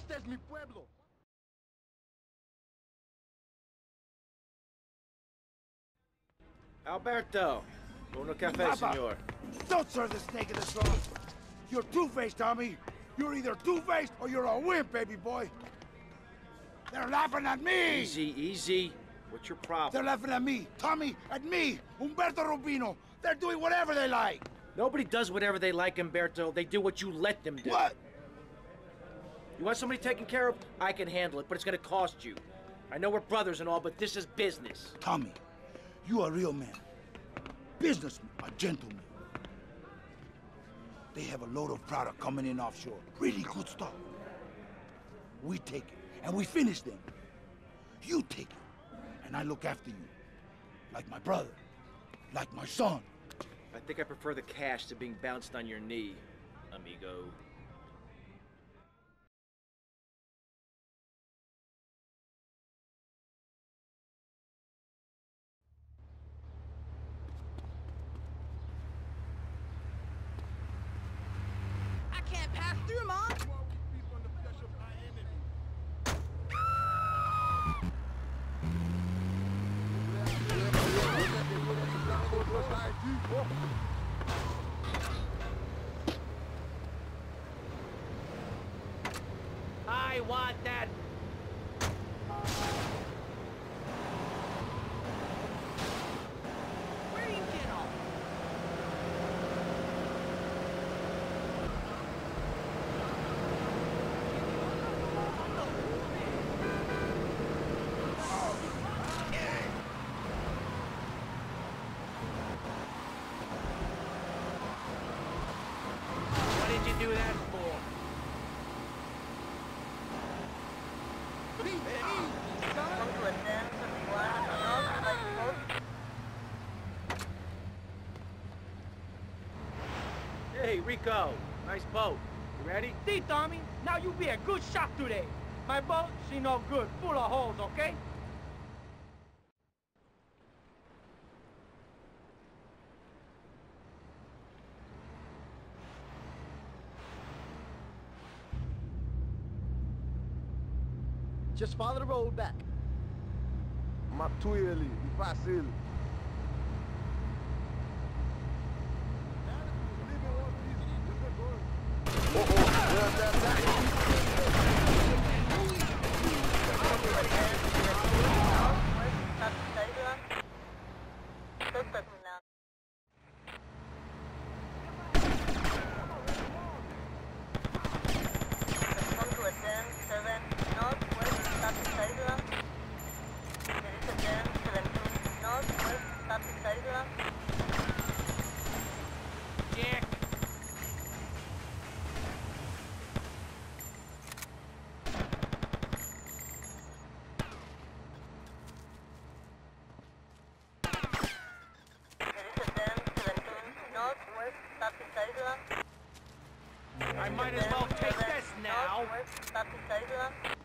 Este es mi pueblo. Alberto, uno café, Papa, senor. don't serve the snake in the sauce. You're two-faced, Tommy. You're either two-faced or you're a wimp, baby boy. They're laughing at me. Easy, easy. What's your problem? They're laughing at me, Tommy, at me, Humberto Rubino. They're doing whatever they like. Nobody does whatever they like, Humberto. They do what you let them do. What? You want somebody taken care of? I can handle it, but it's gonna cost you. I know we're brothers and all, but this is business. Tommy, you a real man. Businessman, a gentleman. They have a load of product coming in offshore. Really good stuff. We take it, and we finish them. You take it, and I look after you. Like my brother. Like my son. I think I prefer the cash to being bounced on your knee, amigo. I can't pass through, Mom. I want that. Where do you get off? What did you do that for? Hey, Rico. Nice boat. You ready? See, Tommy, now you be a good shot today. My boat, she no good, full of holes, okay? Just follow the road back. Matueli, fácil. Jack. I might as well take this now.